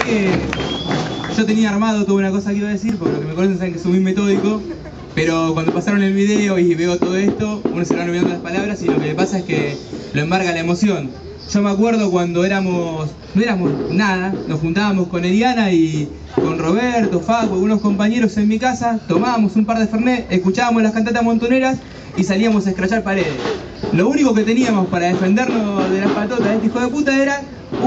que yo tenía armado toda una cosa que iba a decir, porque los que me conocen saben que soy muy metódico, pero cuando pasaron el video y veo todo esto, uno se va olvidando las palabras y lo que le pasa es que lo embarga la emoción. Yo me acuerdo cuando no éramos nada, nos juntábamos con Eliana y con Roberto, Facu, algunos compañeros en mi casa, tomábamos un par de Fernet, escuchábamos las cantatas montoneras y salíamos a escrachar paredes. Lo único que teníamos para defendernos de las patotas de este hijo de puta era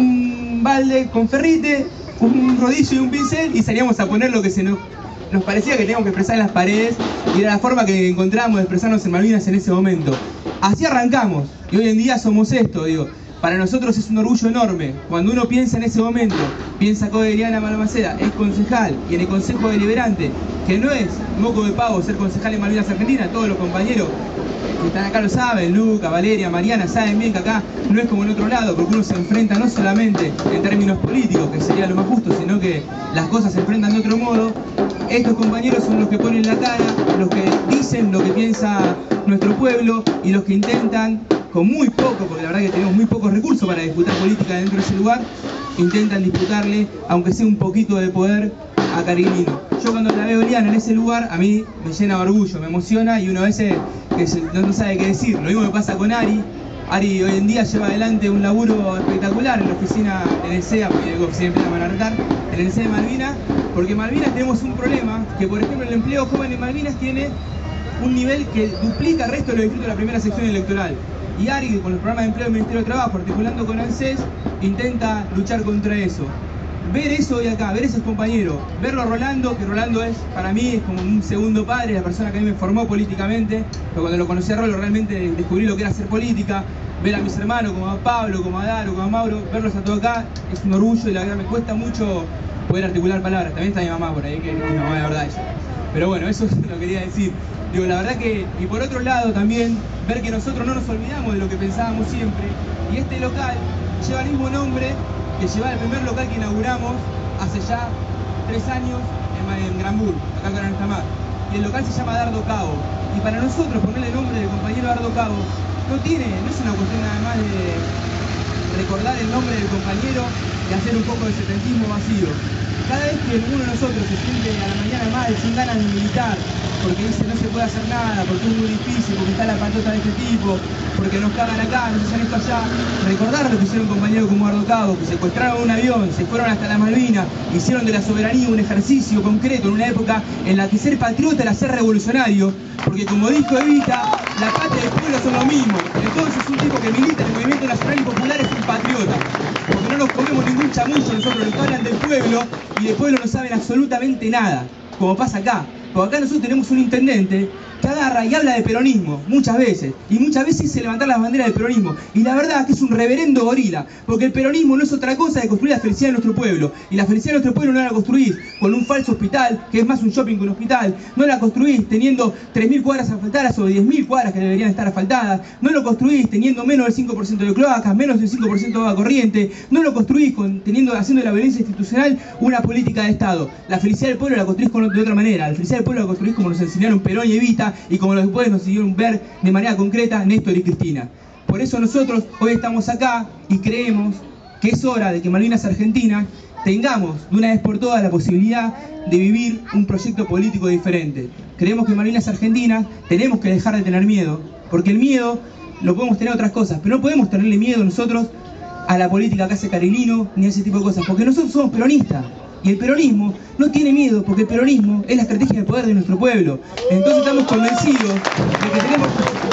un balde con ferrite, un rodillo y un pincel, y salíamos a poner lo que nos parecía que teníamos que expresar en las paredes, y era la forma que encontramos de expresarnos en Malvinas en ese momento. Así arrancamos, y hoy en día somos esto, digo. Para nosotros es un orgullo enorme. Cuando uno piensa en ese momento, piensa que Eliana Balmaceda es concejal y en el Consejo Deliberante, que no es moco de pavo ser concejal en Malvinas Argentina, todos los compañeros que están acá lo saben, Luca, Valeria, Mariana, saben bien que acá no es como en otro lado, porque uno se enfrenta no solamente en términos políticos, que sería lo más justo, sino que las cosas se enfrentan de otro modo. Estos compañeros son los que ponen la cara, los que dicen lo que piensa nuestro pueblo y los que intentan, con muy poco, porque la verdad que tenemos muy pocos recursos para disputar política dentro de ese lugar, intentan disputarle, aunque sea un poquito de poder, a Cariglino. Yo cuando la veo Eliana en ese lugar, a mí me llena de orgullo, me emociona y uno a veces que no sabe qué decir. Lo mismo me pasa con Ari. Ari hoy en día lleva adelante un laburo espectacular en la oficina, en el CEA, porque digo, siempre la van a retar, en el CEA de Malvinas, porque en Malvinas tenemos un problema, que por ejemplo el empleo joven en Malvinas tiene un nivel que duplica el resto de los distritos de la primera sección electoral. Y Ari, con los programas de empleo del Ministerio de Trabajo, articulando con ANSES, intenta luchar contra eso. Ver eso hoy acá, ver esos compañeros, verlo a Rolando, que Rolando es, para mí, es como un segundo padre, la persona que a mí me formó políticamente, pero cuando lo conocí a Rolo realmente descubrí lo que era hacer política, ver a mis hermanos, como a Pablo, como a Daro, como a Mauro, verlos a todos acá, es un orgullo y la verdad me cuesta mucho poder articular palabras. También está mi mamá por ahí, que es mi mamá de verdad ella. Pero bueno, eso lo quería decir. Digo, la verdad que, y por otro lado también, ver que nosotros no nos olvidamos de lo que pensábamos siempre, y este local lleva el mismo nombre que lleva el primer local que inauguramos hace ya 3 años en Granbur, acá en Altamar. Y el local se llama Dardo Cabo. Y para nosotros ponerle el nombre del compañero Dardo Cabo no es una cuestión nada más de recordar el nombre del compañero y hacer un poco de setentismo vacío. Cada vez que uno de nosotros se siente a la mañana mal, sin ganas de militar, porque dice no se puede hacer nada, porque es muy difícil, porque está la patota de este tipo, porque nos cagan acá, nos hacen esto allá, recordar lo que hicieron compañeros como Dardo Cabo, que secuestraron un avión, se fueron hasta las Malvinas, hicieron de la soberanía un ejercicio concreto en una época en la que ser patriota era ser revolucionario, porque como dijo Evita, la patria y el pueblo son lo mismo. Entonces un tipo que milita en el movimiento nacional y popular es un patriota, porque no nos comemos ningún chamullo nosotros, los que hablan del pueblo y del pueblo no saben absolutamente nada, como pasa acá. Porque acá nosotros tenemos un intendente que agarra y habla de peronismo, muchas veces, y muchas veces dice levantar las banderas del peronismo, y la verdad es que es un reverendo gorila, porque el peronismo no es otra cosa que construir la felicidad de nuestro pueblo, y la felicidad de nuestro pueblo no la construís con un falso hospital, que es más un shopping que un hospital, no la construís teniendo 3.000 cuadras asfaltadas o 10.000 cuadras que deberían estar asfaltadas, no lo construís teniendo menos del 5% de cloacas, menos del 5% de agua corriente, no lo construís haciendo de la violencia institucional una política de Estado. La felicidad del pueblo la construís de otra manera, la felicidad del pueblo la construís como nos enseñaron Perón y Evita, y como después nos siguieron ver de manera concreta Néstor y Cristina. Por eso nosotros hoy estamos acá y creemos que es hora de que Malvinas Argentina tengamos de una vez por todas la posibilidad de vivir un proyecto político diferente. Creemos que en Malvinas Argentina tenemos que dejar de tener miedo, porque el miedo lo podemos tener a otras cosas, pero no podemos tenerle miedo nosotros a la política que hace Cariglino ni a ese tipo de cosas, porque nosotros somos peronistas. Y el peronismo no tiene miedo, porque el peronismo es la estrategia de poder de nuestro pueblo. Entonces estamos convencidos de que tenemos...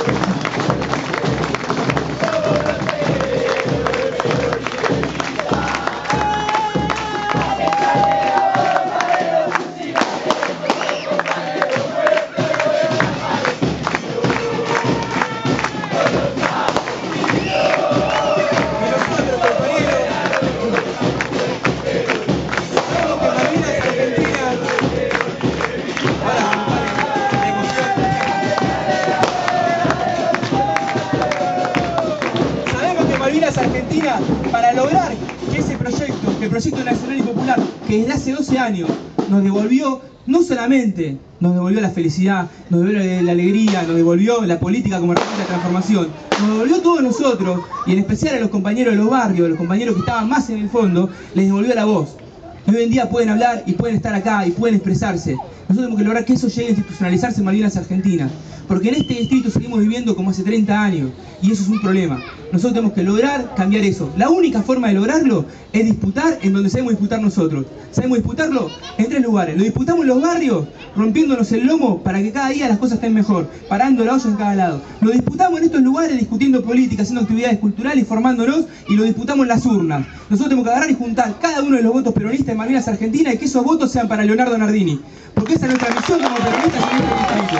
Argentina, para lograr que ese proyecto, que el proyecto nacional y popular, que desde hace 12 años nos devolvió, no solamente nos devolvió la felicidad, nos devolvió la alegría, nos devolvió la política como herramienta de transformación, nos devolvió a todos nosotros, y en especial a los compañeros de los barrios, a los compañeros que estaban más en el fondo, les devolvió la voz. Y hoy en día pueden hablar y pueden estar acá y pueden expresarse. Nosotros tenemos que lograr que eso llegue a institucionalizarse en Malvinas Argentina. Porque en este distrito seguimos viviendo como hace 30 años. Y eso es un problema. Nosotros tenemos que lograr cambiar eso. La única forma de lograrlo es disputar en donde sabemos disputar nosotros. Sabemos disputarlo en 3 lugares. Lo disputamos en los barrios, rompiéndonos el lomo para que cada día las cosas estén mejor, parando la olla en cada lado. Lo disputamos en estos lugares discutiendo política, haciendo actividades culturales, formándonos, y lo disputamos en las urnas. Nosotros tenemos que agarrar y juntar cada uno de los votos peronistas de Malvinas Argentina y que esos votos sean para Leonardo Nardini. Porque esa es nuestra misión como peronistas en nuestro distrito.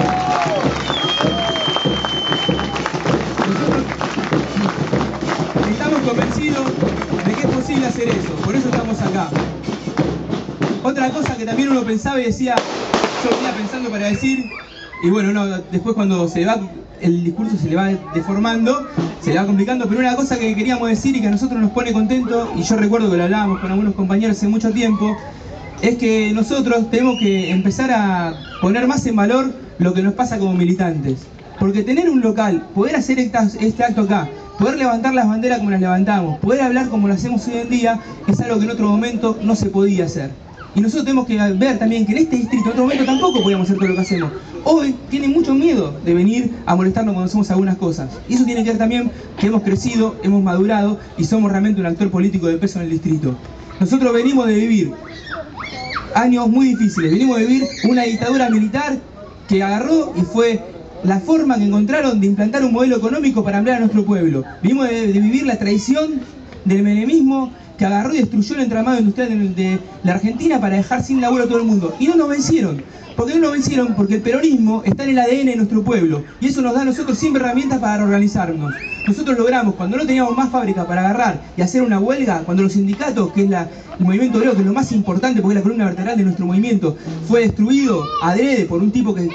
Estamos convencidos de que es posible hacer eso, por eso estamos acá. Otra cosa que también uno pensaba y decía, yo venía pensando para decir, y bueno, no, después cuando se va, el discurso se le va deformando, se le va complicando, pero una cosa que queríamos decir y que a nosotros nos pone contentos, y yo recuerdo que lo hablábamos con algunos compañeros hace mucho tiempo, es que nosotros tenemos que empezar a poner más en valor lo que nos pasa como militantes. Porque tener un local, poder hacer este acto acá, poder levantar las banderas como las levantamos, poder hablar como lo hacemos hoy en día, es algo que en otro momento no se podía hacer. Y nosotros tenemos que ver también que en este distrito, en otro momento tampoco podíamos hacer todo lo que hacemos. Hoy tienen mucho miedo de venir a molestarnos cuando hacemos algunas cosas. Y eso tiene que ver también que hemos crecido, hemos madurado y somos realmente un actor político de peso en el distrito. Nosotros venimos de vivir años muy difíciles, venimos de vivir una dictadura militar que agarró y fue la forma que encontraron de implantar un modelo económico para ampliar a nuestro pueblo. Venimos de vivir la traición del menemismo que agarró y destruyó el entramado industrial de la Argentina para dejar sin laburo a todo el mundo. Y no nos vencieron. ¿Por qué no nos vencieron? Porque el peronismo está en el ADN de nuestro pueblo. Y eso nos da a nosotros siempre herramientas para organizarnos. Nosotros logramos, cuando no teníamos más fábrica para agarrar y hacer una huelga, cuando los sindicatos, que es el movimiento obrero, que es lo más importante porque es la columna vertebral de nuestro movimiento, fue destruido adrede por un tipo que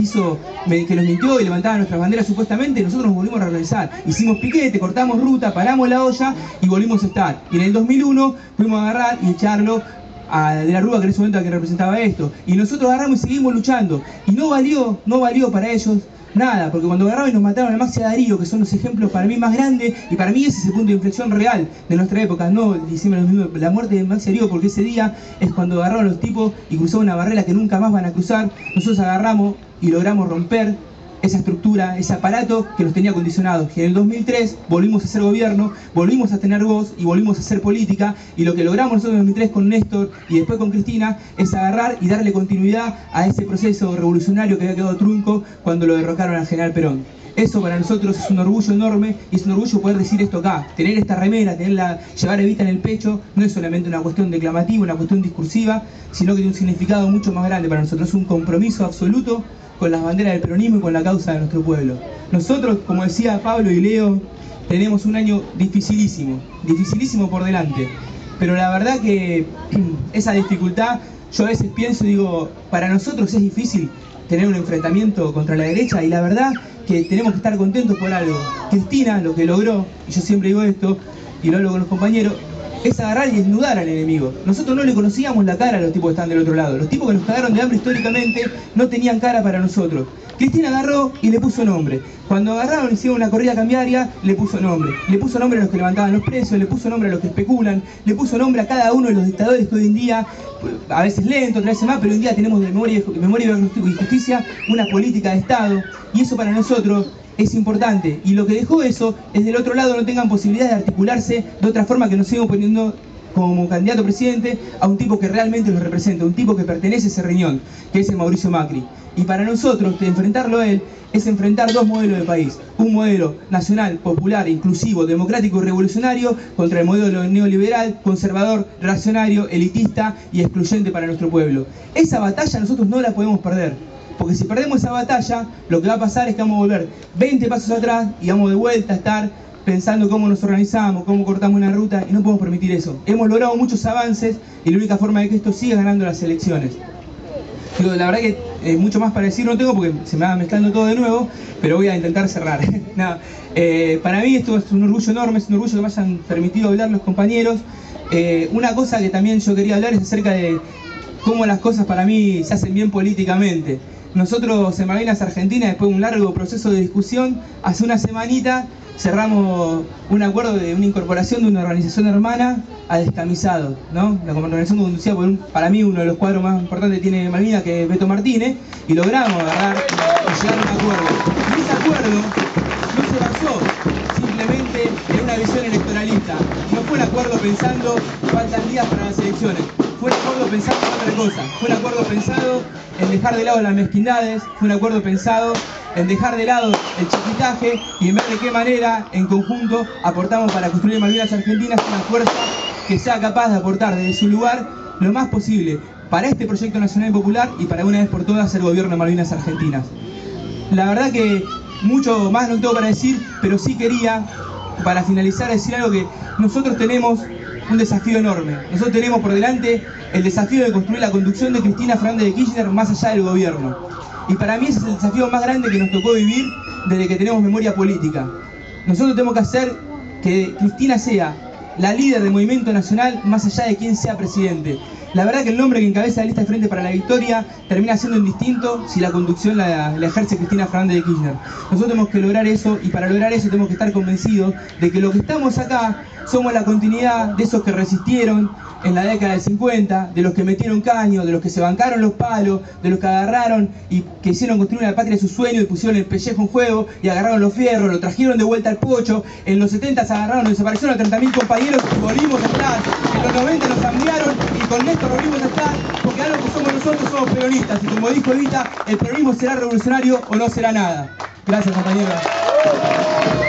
nos mintió y levantaba nuestras banderas supuestamente, nosotros nos volvimos a reorganizar. Hicimos piquete, cortamos ruta, paramos la olla y volvimos a estar. Y en el 2001 fuimos a agarrar y echarlo de la Rúa, que en ese momento que representaba esto. Y nosotros agarramos y seguimos luchando. Y no valió para ellos nada, porque cuando agarraron y nos mataron a Maxi y a Darío, que son los ejemplos para mí más grandes, y para mí ese es el punto de inflexión real de nuestra época, no diciembre la muerte de Maxi y Darío, porque ese día es cuando agarraron a los tipos y cruzaron una barrera que nunca más van a cruzar. Nosotros agarramos y logramos romper esa estructura, ese aparato que nos tenía condicionados. Y en el 2003 volvimos a hacer gobierno, volvimos a tener voz y volvimos a hacer política, y lo que logramos nosotros en el 2003 con Néstor y después con Cristina es agarrar y darle continuidad a ese proceso revolucionario que había quedado trunco cuando lo derrocaron al general Perón. Eso para nosotros es un orgullo enorme, y es un orgullo poder decir esto acá. Tener esta remera, llevar Evita en el pecho, no es solamente una cuestión declamativa, una cuestión discursiva, sino que tiene un significado mucho más grande para nosotros. Es un compromiso absoluto con las banderas del peronismo y con la causa de nuestro pueblo. Nosotros, como decía Pablo y Leo, tenemos un año dificilísimo por delante. Pero la verdad que esa dificultad, yo a veces pienso y digo, para nosotros es difícil tener un enfrentamiento contra la derecha, y la verdad que tenemos que estar contentos por algo. Cristina lo que logró, y yo siempre digo esto, y lo hablo con los compañeros, es agarrar y desnudar al enemigo. Nosotros no le conocíamos la cara a los tipos que están del otro lado. Los tipos que nos cagaron de hambre históricamente no tenían cara para nosotros. Cristina agarró y le puso nombre. Cuando agarraron y hicieron una corrida cambiaria, le puso nombre. Le puso nombre a los que levantaban los precios, le puso nombre a los que especulan, le puso nombre a cada uno de los dictadores que hoy en día, a veces lento, otras veces más, pero hoy en día tenemos de memoria y justicia una política de Estado, y eso para nosotros es importante. Y lo que dejó eso es del otro lado no tengan posibilidad de articularse de otra forma, que nos sigan poniendo como candidato a presidente a un tipo que realmente los representa, un tipo que pertenece a ese riñón, que es el Mauricio Macri. Y para nosotros, enfrentarlo a él, es enfrentar dos modelos de país. Un modelo nacional, popular, inclusivo, democrático y revolucionario, contra el modelo neoliberal, conservador, reaccionario, elitista y excluyente para nuestro pueblo. Esa batalla nosotros no la podemos perder. Porque si perdemos esa batalla, lo que va a pasar es que vamos a volver 20 pasos atrás y vamos de vuelta a estar pensando cómo nos organizamos, cómo cortamos una ruta, y no podemos permitir eso. Hemos logrado muchos avances y la única forma de que esto siga ganando las elecciones. Digo, la verdad que mucho más para decir no tengo porque se me va mezclando todo de nuevo, pero voy a intentar cerrar. Nada, para mí esto es un orgullo enorme, es un orgullo que me hayan permitido hablar los compañeros. Una cosa que también yo quería hablar es acerca de cómo las cosas para mí se hacen bien políticamente. Nosotros en Malvinas Argentina, después de un largo proceso de discusión, hace una semanita cerramos un acuerdo de una incorporación de una organización hermana a Descamisados, ¿no? La organización conducida por para mí uno de los cuadros más importantes que tiene Malvinas, que es Beto Martínez, y logramos agarrar y llegar a un acuerdo. Y ese acuerdo no se basó simplemente en una visión electoralista, no fue un acuerdo pensando faltan días para las elecciones, fue un acuerdo pensando en otra cosa, fue un acuerdo pensado en dejar de lado las mezquindades, fue un acuerdo pensado en dejar de lado el chiquitaje y en ver de qué manera en conjunto aportamos para construir Malvinas Argentinas una fuerza que sea capaz de aportar desde su lugar lo más posible para este proyecto nacional y popular y para una vez por todas el gobierno de Malvinas Argentinas. La verdad que mucho más no tengo para decir, pero sí quería, para finalizar, decir algo: que nosotros tenemos un desafío enorme. Nosotros tenemos por delante el desafío de construir la conducción de Cristina Fernández de Kirchner más allá del gobierno. Y para mí ese es el desafío más grande que nos tocó vivir desde que tenemos memoria política. Nosotros tenemos que hacer que Cristina sea la líder del movimiento nacional más allá de quién sea presidente. La verdad que el nombre que encabeza la lista de Frente para la Victoria termina siendo indistinto si la conducción la ejerce Cristina Fernández de Kirchner. Nosotros tenemos que lograr eso, y para lograr eso tenemos que estar convencidos de que los que estamos acá somos la continuidad de esos que resistieron en la década del 50, de los que metieron caño, de los que se bancaron los palos, de los que agarraron y que hicieron construir una patria de sus sueños y pusieron el pellejo en juego y agarraron los fierros, lo trajeron de vuelta al pocho. En los 70 se agarraron y desaparecieron a 30.000 compañeros y volvimos atrás. En los 90 nos ampliaron y con esto volvimos a estar, porque algo que somos nosotros somos peronistas, y como dijo Evita, el peronismo será revolucionario o no será nada. Gracias, compañeros.